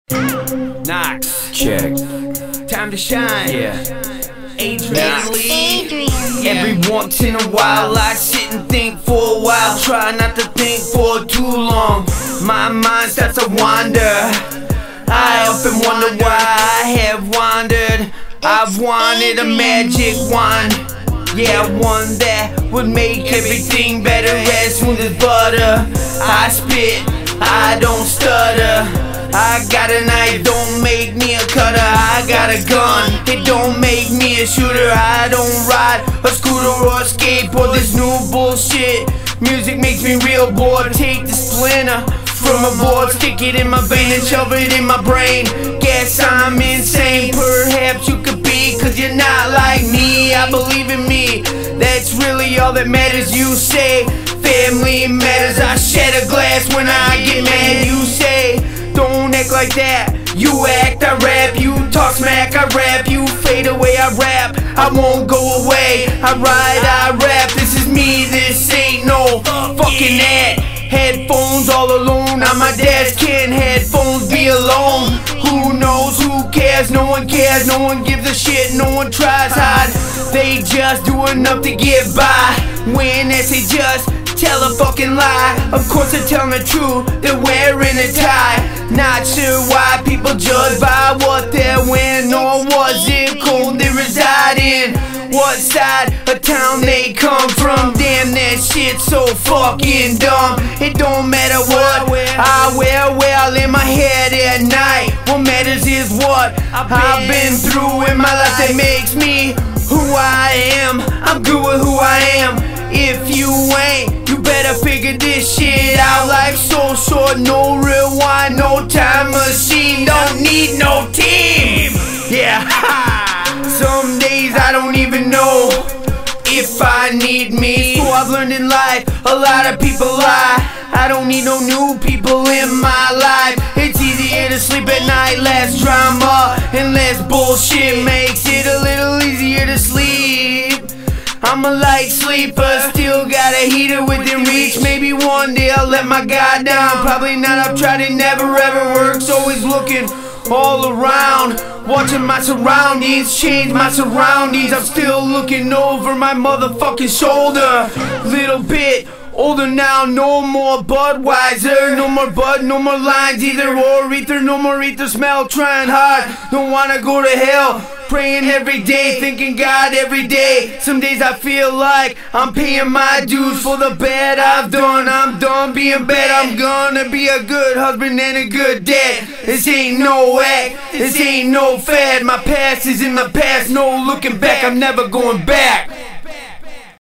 Knox. Check. Time to shine. Yeah. Adrian. Every once in a while I sit and think for a while. Try not to think for too long. My mind starts to wander. I often wonder why I have wandered. I've wanted a magic wand. Yeah, one that would make everything better, as smooth as butter. I spit, I don't stutter. I got a knife, don't make me a cutter. I got a gun, it don't make me a shooter. I don't ride a scooter or a skateboard. This new bullshit music makes me real bored. Take the splinter from a board, stick it in my vein and shove it in my brain. Guess I'm insane, perhaps you could be, cause you're not like me. I believe in me, that's really all that matters. You say family matters, I shed a glass when I get mad. You say don't act like that, you act, I rap. You talk smack, I rap. You fade away, I rap. I won't go away, I ride, I rap. This is me, this ain't no fucking ad. Headphones all alone on my desk, can headphones be alone? Who knows, who cares, no one cares, no one gives a shit, no one tries hard. They just do enough to get by. When they say just tell a fucking lie, of course they're telling the truth, they're wearing a tie. Not sure why people judge by what they're wearing, or was it cold they reside in? What side of town they come from? Damn, that shit's so fucking dumb. It don't matter what I wear, well in my head at night. What matters is what I've been through in my life that makes me who I am. I'm good with who I am. If you ain't, you better figure this shit out. Life's so short, no rewind, no time machine, don't need no team. Yeah, some days I don't even know if I need me. So I've learned in life, a lot of people lie. I don't need no new people in my life. It's easier to sleep at night, less drama and less bullshit makes it a little easier to sleep. I'm a light sleeper, still got a heater within reach. Maybe one day I'll let my guard down. Probably not, I've tried, it never ever works. Always looking all around, watching my surroundings, change my surroundings. I'm still looking over my motherfucking shoulder. Little bit older now, no more Budweiser, no more Bud, no more lines either, or ether, no more ether smell. Trying hard, don't wanna go to hell. Praying every day, thanking God every day. Some days I feel like I'm paying my dues for the bad I've done. I'm done being bad, I'm gonna be a good husband and a good dad. This ain't no act, this ain't no fad. My past is in the past, no looking back, I'm never going back.